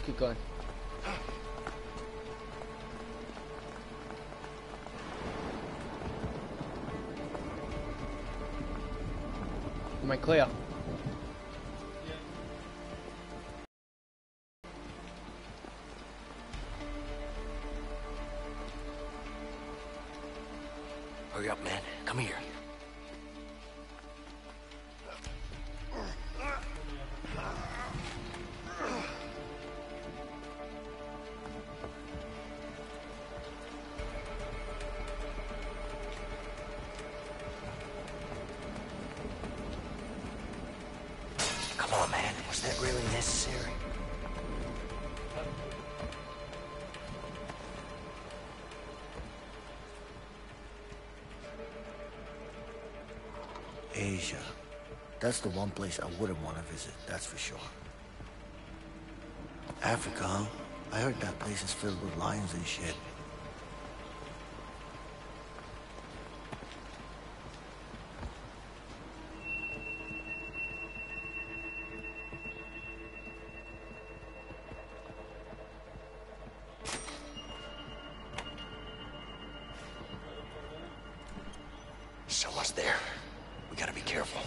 keep going. Am I clear? Hurry up, man. Come here. Come on, man. Was that really necessary? Asia. That's the one place I wouldn't want to visit, that's for sure. Africa, huh? I heard that place is filled with lions and shit. Someone's there. We gotta be careful.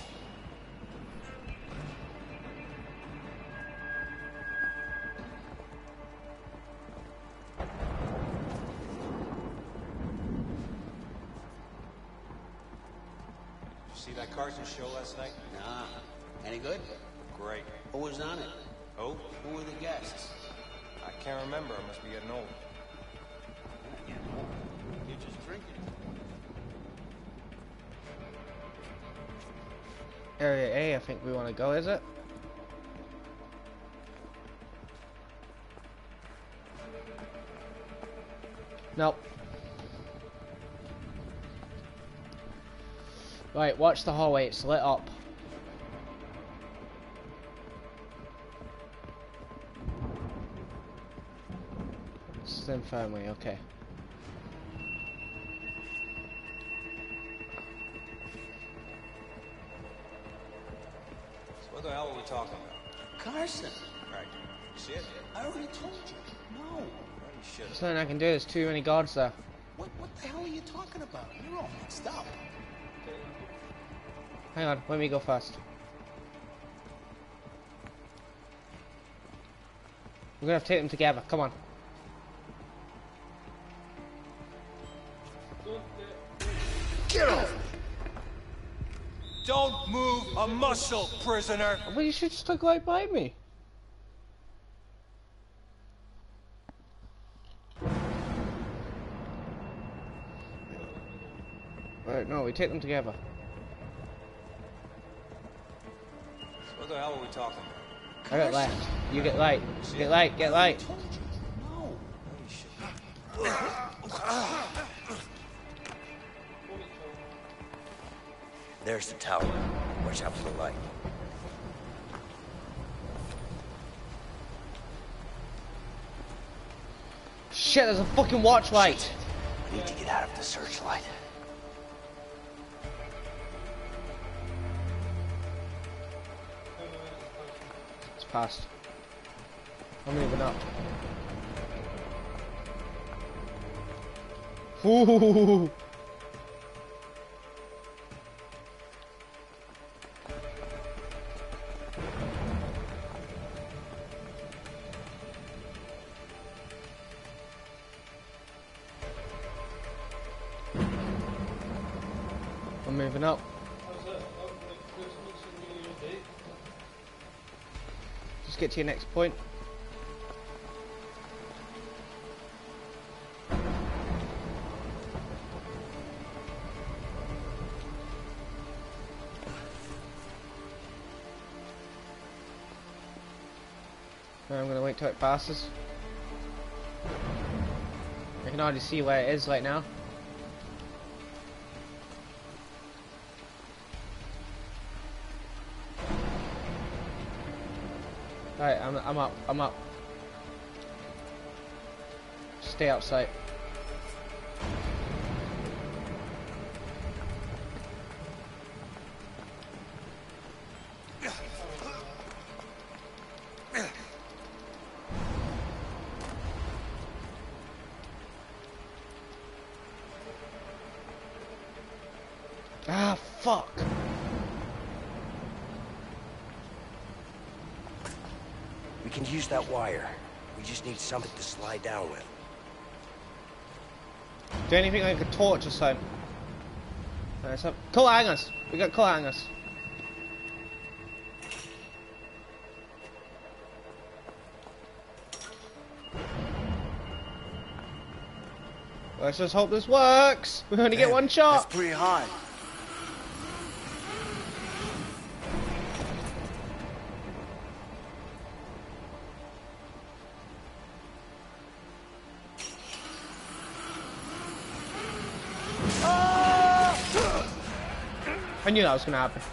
Did you see that Carson show last night? Nah. Any good? Great. Who was on it? Oh, Who were the guests? I can't remember. I must be getting old. You're just drinking. Area A, I think we want to go, is it? Nope. Right, watch the hallway, it's lit up. This is the infirmary, okay. So what the hell are we talking about? Carson! Right. You see it? I already told you. No. Well, you should There's have. nothing I can do, there's too many guards there. What the hell are you talking about? You're all mixed up. Hang on, let me go first. We're gonna have to take them together, come on. Get off! Don't move a muscle, prisoner! Well, you should just look right by me. Right, no, we take them together. So what the hell are we talking about? I got left. You get light. Get light, get light. I told you. No. You should. There's the tower. Watch out for the light. Shit, there's a fucking watch light. We need to get out of the searchlight. It's past. I'm moving up. Ooh. I'm moving up. Just get to your next point. I'm gonna wait till it passes. I can already see where it is right now. Alright, I'm up. Stay outside. Ah, fuck. We can use that wire. We just need something to slide down with. Do anything like a torch or something? Alright, so coat hangers. We got coat hangers. Let's just hope this works. We only get one shot. That's pretty high. I knew that was gonna happen.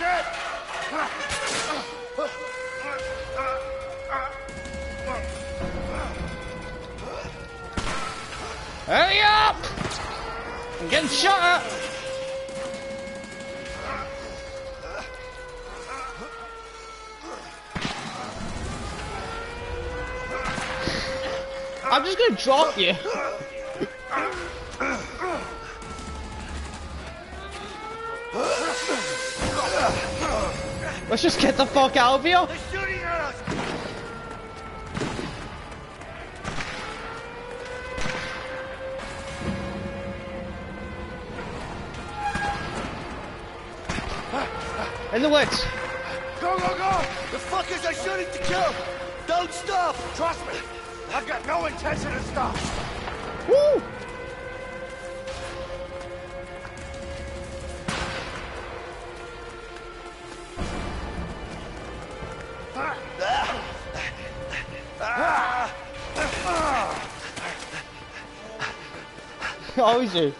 Hurry up! I'm getting shot at! I'm just gonna drop you. Let's just get the fuck out of here. They're shooting at us! In the woods. Go, go, go! The fuckers are shooting to kill! Don't stop! Trust me, I've got no intention to stop. Woo! Always do.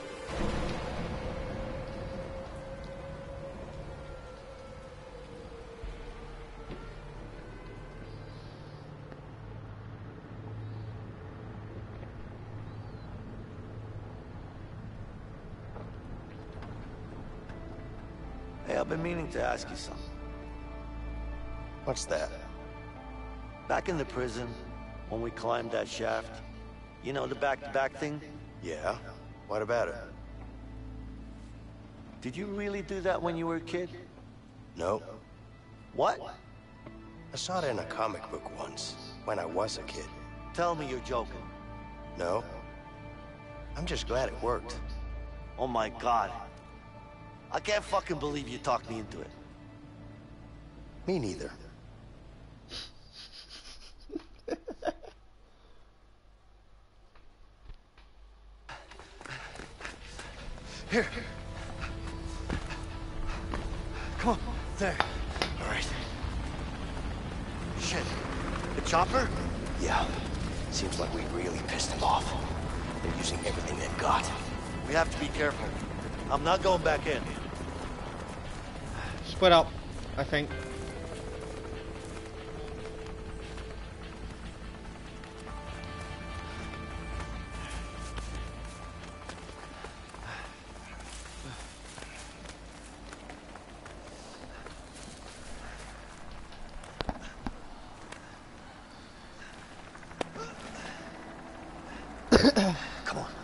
Hey, I've been meaning to ask you something. What's that? Back in the prison, when we climbed that shaft, you know the back-to-back thing? Yeah? What about it? Did you really do that when you were a kid? No. What? I saw it in a comic book once, when I was a kid. Tell me you're joking. No? I'm just glad it worked. Oh my God. I can't fucking believe you talked me into it. Me neither. Here. Come on. There. All right. Shit. The chopper? Yeah. Seems like we really pissed them off. They're using everything they've got. We have to be careful. I'm not going back in. Split up, I think. Come on.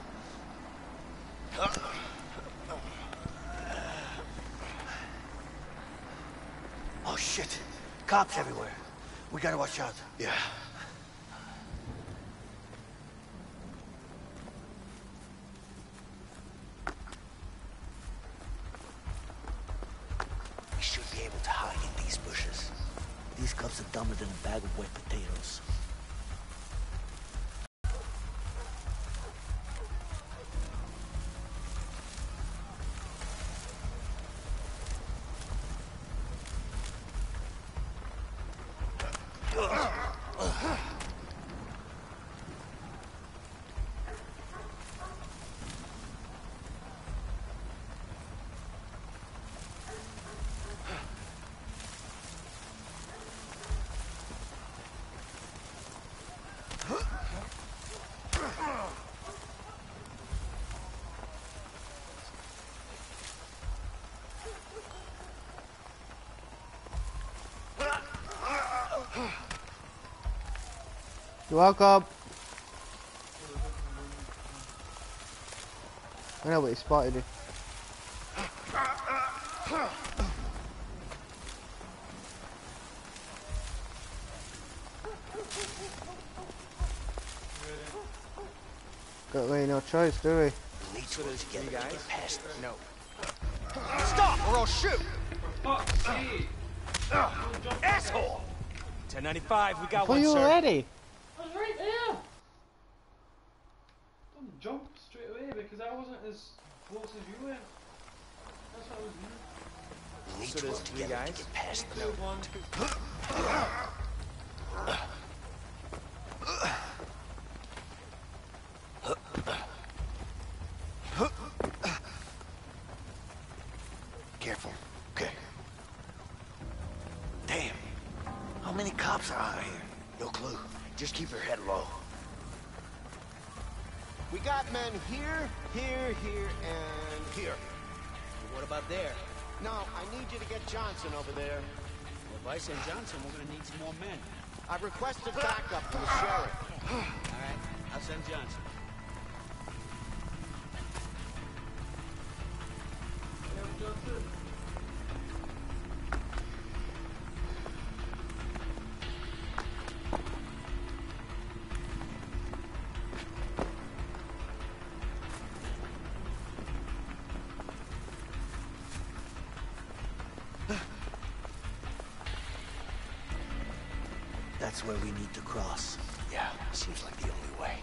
Oh shit. Cops everywhere. We gotta watch out. Yeah. We should be able to hide in these bushes. These cops are dumber than a bag of wet potatoes. You're welcome. I know what he spotted you. Got really no choice, do we? We need to work together to get past them. No. Stop, or I'll shoot! Asshole! 1095, we got For one, you sir. already? I was right there. Don't jump straight away because I wasn't as close as you went. That's what I was doing. We need So to there's work three together to guys? get past them. Good one. Careful. Okay. Damn. How many cops are out here? No clue. Just keep your head low. We got men here, here, and here. What about there? No, I need you to get Johnson over there. Well, if I send Johnson, we're gonna need some more men. I requested backup from the sheriff. All right, I'll send Johnson. That's where we need to cross. Yeah, seems like the only way.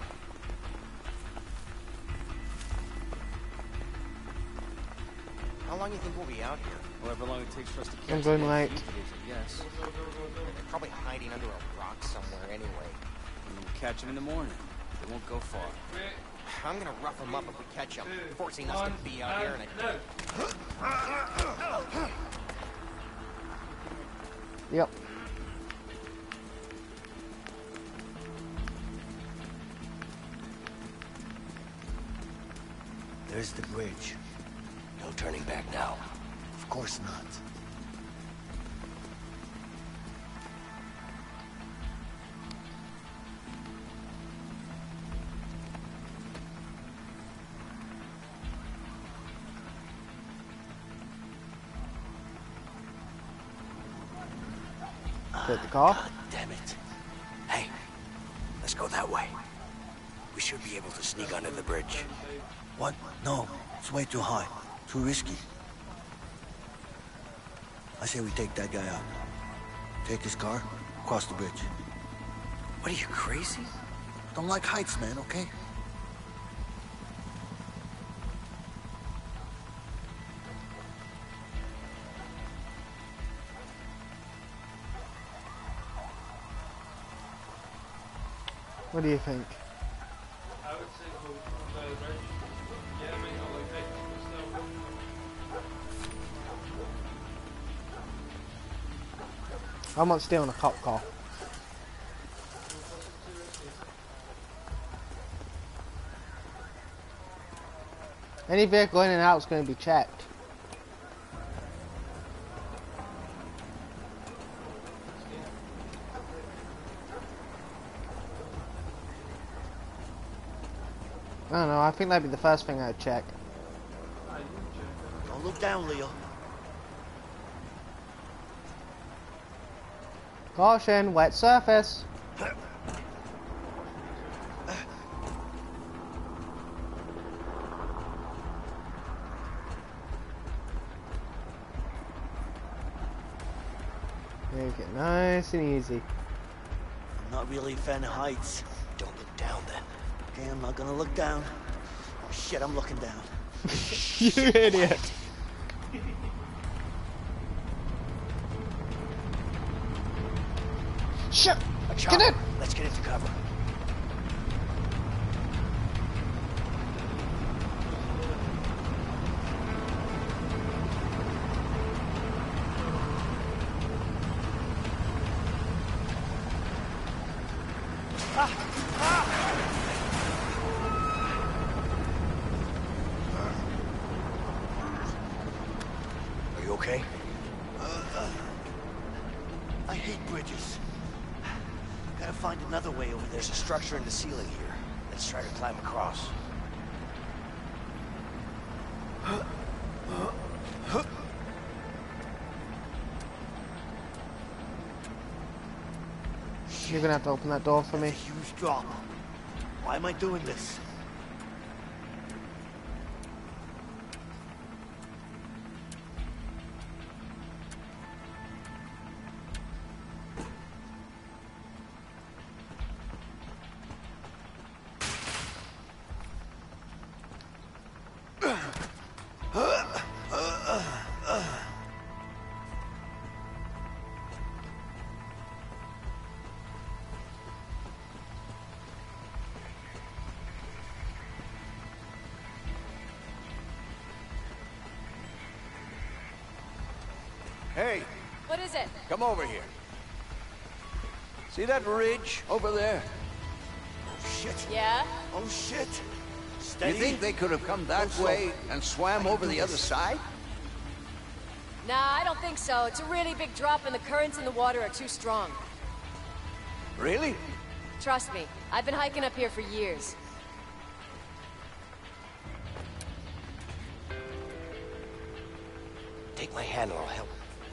How long do you think we'll be out here? However long it takes for us to catch I'm going the late. fugitives, I guess. They're probably hiding under a rock somewhere anyway. And we'll catch them in the morning. They won't go far. I'm gonna rough them up if we catch them, forcing us to be out here in a... Yep. There's the bridge. No turning back now. Of course not. Get the car. God damn it. Hey, let's go that way. We should be able to sneak under the bridge. What? No, it's way too high. Too risky. I say we take that guy out. Take his car, cross the bridge. What are you, crazy? Don't like heights, man, okay? What do you think? I would say go by the bridge. Yeah, I might not like it, but still. I want to stay on a cop car. Any vehicle in and out is going to be checked. I don't know, I think that'd be the first thing I'd check. Don't look down, Leo. Caution, wet surface. Make it nice and easy. I'm not really a fan of heights. Don't look down then. Okay, I'm not gonna look down. Oh shit, I'm looking down. You idiot. Shit! A Get chopper. in! Let's get into cover. Are you okay? I hate bridges. Gotta find another way over there. There's a structure in the ceiling here. Let's try to climb across. You're gonna have to open that door for me. Huge drop. Why am I doing this? Hey, What is it? come over here. See that ridge over there? Oh shit. Yeah? Oh shit. You Steady. think they could have come that way and swam over the other side? Nah, I don't think so. It's a really big drop and the currents in the water are too strong. Really? Trust me, I've been hiking up here for years. Take my hand and I'll help.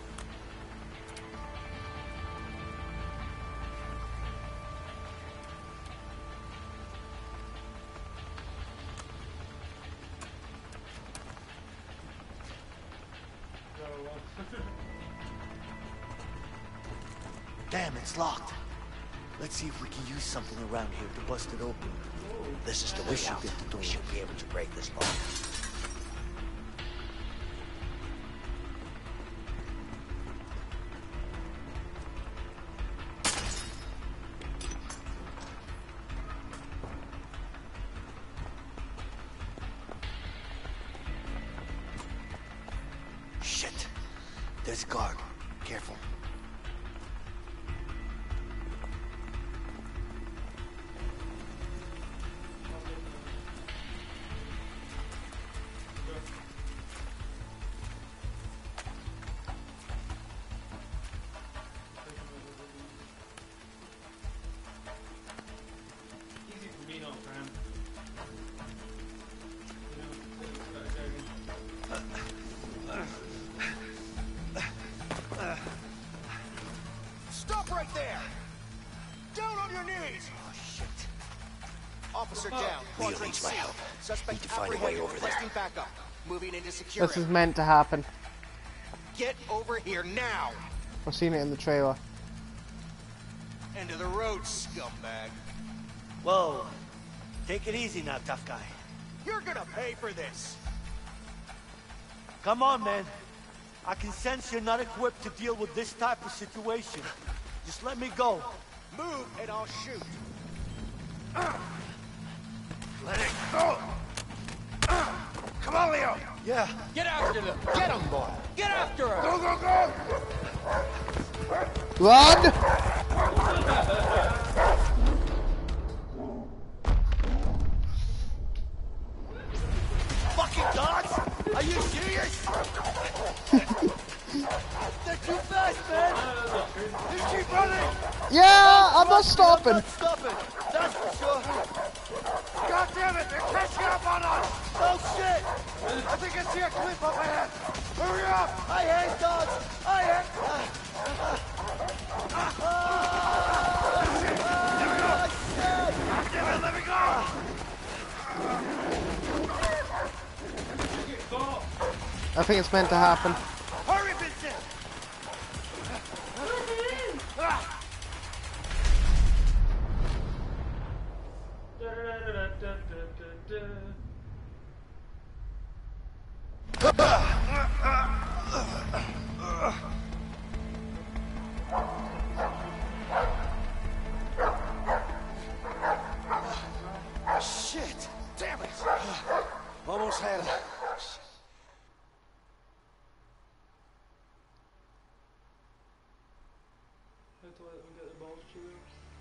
Damn, it's locked. Let's see if we can use something around here to bust it open. This is the way out. We should be able to break this lock. Shit. There's a guard. Careful. Easy for me, not for him. Stop right there! Down on your knees! Oh shit. Officer down. Leo Quadrant needs my C. help. Suspect Need to find a way apprehended, over there. requesting backup. Moving into secure This is area. meant to happen. Get over here now! I've seen it in the trailer. End of the road, scumbag. Whoa. Take it easy now, tough guy. You're gonna pay for this! Come on, man. I can sense you're not equipped to deal with this type of situation. Just let me go. Move and I'll shoot. Let it go. Come on, Leo. Yeah. Get after them! Get them, boy! Get after her! Go, go, go. Run! Fucking dogs? Are you serious? They're too fast, man. Just keep running. Yeah, I'm not stopping. Not stopping. That's for sure. God damn it, they're catching up on us. Oh shit. I think I see a cliff up ahead. Hurry up. I hate dogs. I hate... Let me go. Damn it, let me go. I think it's meant to happen. Hurry, Vincent. Shit! Damn it! Almost had it. Have to let them get the balls to them.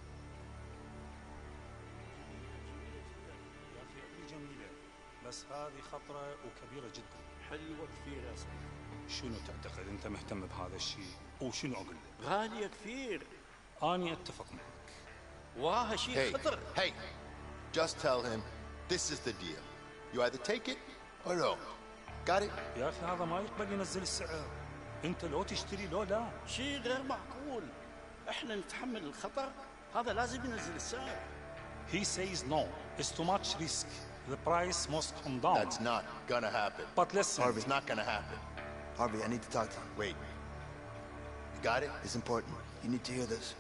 يا اخي هي جميله بس هذه خطره وكبيره جدا. حلوة كثير يا صاحبي. شنو تعتقد انت مهتم بهذا الشيء وشنو اقول لك؟ غالية كثير. اني اتفق معك. وها شيء خطر. Hey, just tell him this is the deal. You either take it or no. Got it? يا اخي هذا ما يقبل ينزل السعر. انت لو تشتري لو لا. شيء غير معقول. احنا نتحمل الخطر هذا لازم ينزل السعر. He says no. It's too much risk. The price must come down. That's not gonna happen. But listen. Harvey, it's not gonna happen. Harvey, I need to talk to him. Wait. You got it? It's important. You need to hear this.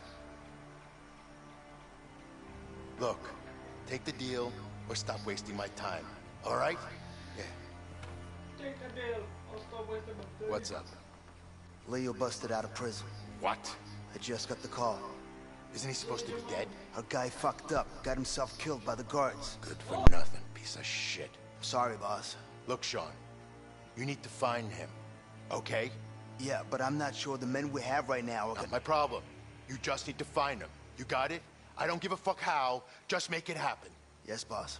Look, take the deal or stop wasting my time. All right? Yeah. Take the deal. I'll stop wasting my time. What's up? Leo busted out of prison. What? I just got the call. Isn't he supposed to be dead? Our guy fucked up. Got himself killed by the guards. Good for nothing, piece of shit. Sorry, boss. Look, Sean, you need to find him, okay? Yeah, but I'm not sure the men we have right now are Not my problem. You just need to find him. You got it? I don't give a fuck how. Just make it happen. Yes, boss.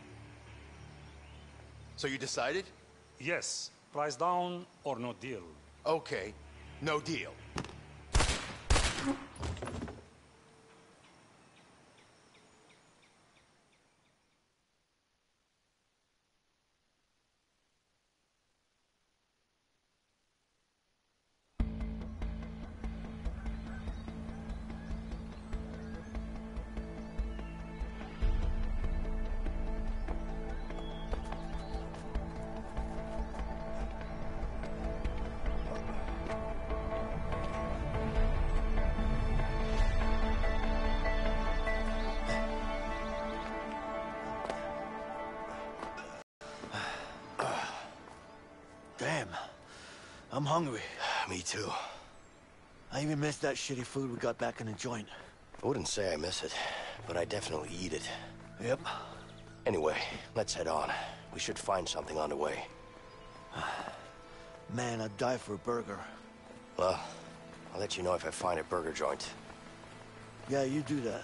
So you decided? Yes. Price down or no deal. Okay. No deal. Damn. I'm hungry. Me too. I even missed that shitty food we got back in the joint. I wouldn't say I miss it, but I definitely eat it. Yep. Anyway, let's head on. We should find something on the way. Man, I'd die for a burger. Well, I'll let you know if I find a burger joint. Yeah, you do that.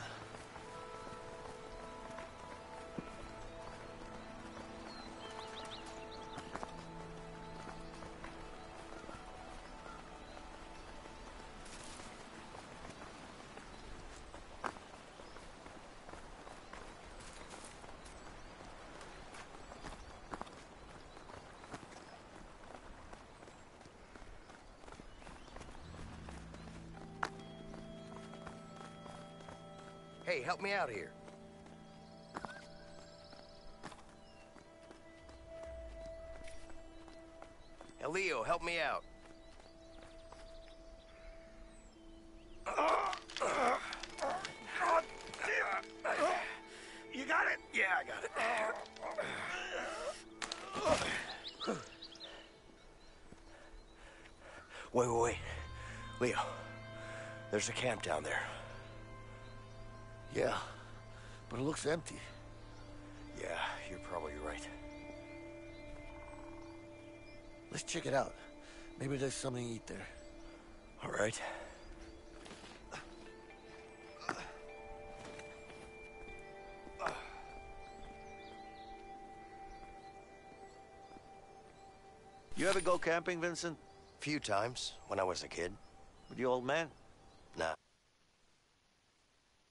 Hey, help me out here. Hey, Leo, help me out. You got it? Yeah, I got it. Wait. Leo, there's a camp down there. Yeah, but it looks empty. Yeah, you're probably right. Let's check it out. Maybe there's something to eat there. All right. You ever go camping, Vincent? Few times when I was a kid. With the old man? Nah.